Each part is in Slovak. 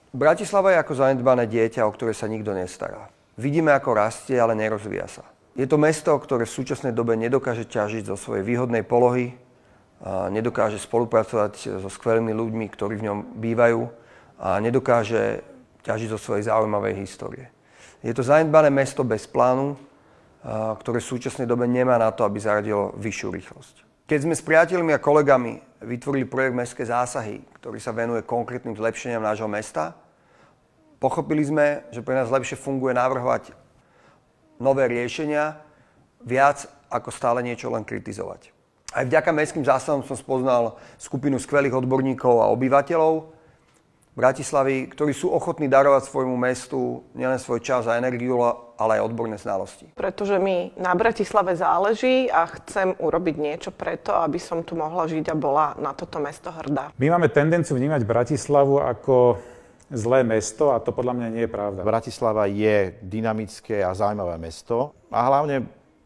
Bratislava je ako zanedbané dieťa, o ktoré sa nikto nestará. Vidíme, ako rastie, ale nerozvíja sa. Je to mesto, ktoré v súčasnej dobe nedokáže ťažiť zo svojej výhodnej polohy, nedokáže spolupracovať so skvelými ľuďmi, ktorí v ňom bývajú a nedokáže ťažiť zo svojej zaujímavej histórie. Je to zanedbané mesto bez plánu, ktoré v súčasnej dobe nemá na to, aby zaradilo vyššiu rýchlosť. Keď sme s priateľmi a kolegami vytvorili projekt Mestské zásahy, ktorý sa venuje konkrétnym zlepšeniam nášho mesta, pochopili sme, že pre nás lepšie funguje navrhovať nové riešenia, viac ako stále niečo len kritizovať. Aj vďaka mestským zásahom som spoznal skupinu skvelých odborníkov a obyvateľov Bratislavy, ktorí sú ochotní darovať svojmu mestu nielen svoj čas a energiu, ale aj odborné znalosti. Pretože mi na Bratislave záleží a chcem urobiť niečo preto, aby som tu mohla žiť a bola na toto mesto hrdá. My máme tendenciu vnímať Bratislavu ako zlé mesto a to podľa mňa nie je pravda. Bratislava je dynamické a zaujímavé mesto a hlavne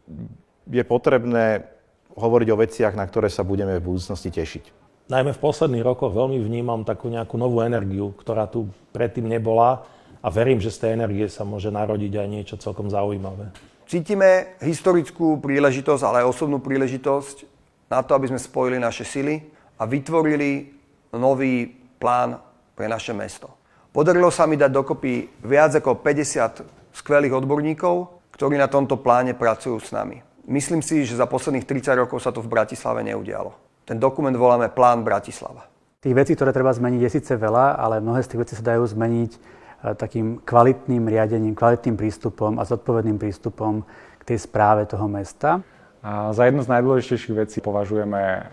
je potrebné hovoriť o veciach, na ktoré sa budeme v budúcnosti tešiť. Najmä v posledných rokoch veľmi vnímam takú nejakú novú energiu, ktorá tu predtým nebola a verím, že z tej energie sa môže narodiť aj niečo celkom zaujímavé. Cítime historickú príležitosť, ale aj osobnú príležitosť na to, aby sme spojili naše sily a vytvorili nový plán pre naše mesto. Podarilo sa mi dať dokopy viac ako 50 skvelých odborníkov, ktorí na tomto pláne pracujú s nami. Myslím si, že za posledných 30 rokov sa to v Bratislave neudialo. Ten dokument voláme Plán Bratislava. Tých vecí, ktoré treba zmeniť, je síce veľa, ale mnohé z tých vecí sa dajú zmeniť takým kvalitným riadením, kvalitným prístupom a zodpovedným prístupom k tej správe toho mesta. A za jednu z najdôležitejších vecí považujeme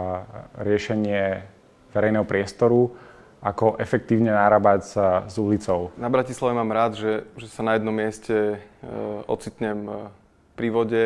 riešenie verejného priestoru, ako efektívne narábať s ulicou. Na Bratislave mám rád, že sa na jednom mieste ocitnem pri vode,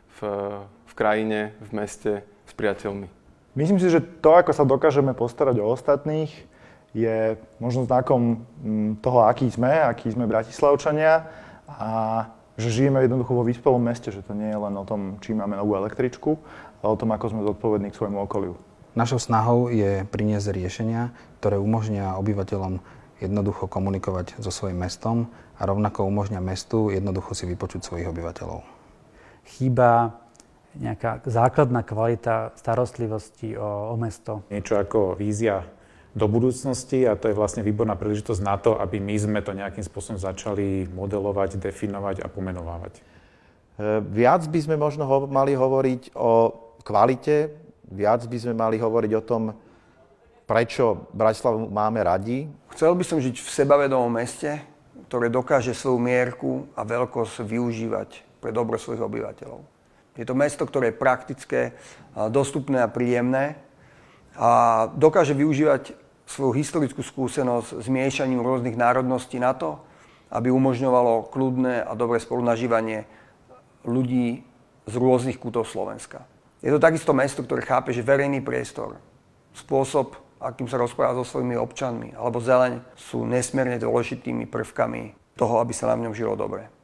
v krajine, v meste s priateľmi. Myslím si, že to, ako sa dokážeme postarať o ostatných, je možno znakom toho, akí sme Bratislavčania a že žijeme jednoducho vo vyspelom meste, že to nie je len o tom, či máme novú električku, ale o tom, ako sme zodpovední k svojmu okoliu. Našou snahou je priniesť riešenia, ktoré umožnia obyvateľom jednoducho komunikovať so svojím mestom a rovnako umožnia mestu jednoducho si vypočuť svojich obyvateľov. Chýba nejaká základná kvalita starostlivosti o mesto. Niečo ako vízia do budúcnosti a to je vlastne výborná príležitosť na to, aby my sme to nejakým spôsobom začali modelovať, definovať a pomenovávať. Viac by sme možno mali hovoriť o kvalite, viac by sme mali hovoriť o tom, prečo Bratislavu máme radi. Chcel by som žiť v sebavedomom meste, ktoré dokáže svoju mierku a veľkosť využívať pre dobro svojich obyvateľov. Je to mesto, ktoré je praktické, dostupné a príjemné a dokáže využívať svoju historickú skúsenosť s miešaním rôznych národností na to, aby umožňovalo kľudné a dobré spolunažívanie ľudí z rôznych kútov Slovenska. Je to takisto mesto, ktoré chápe, že verejný priestor, spôsob, akým sa rozpráva so svojimi občanmi, alebo zeleň sú nesmierne dôležitými prvkami toho, aby sa na ňom žilo dobre.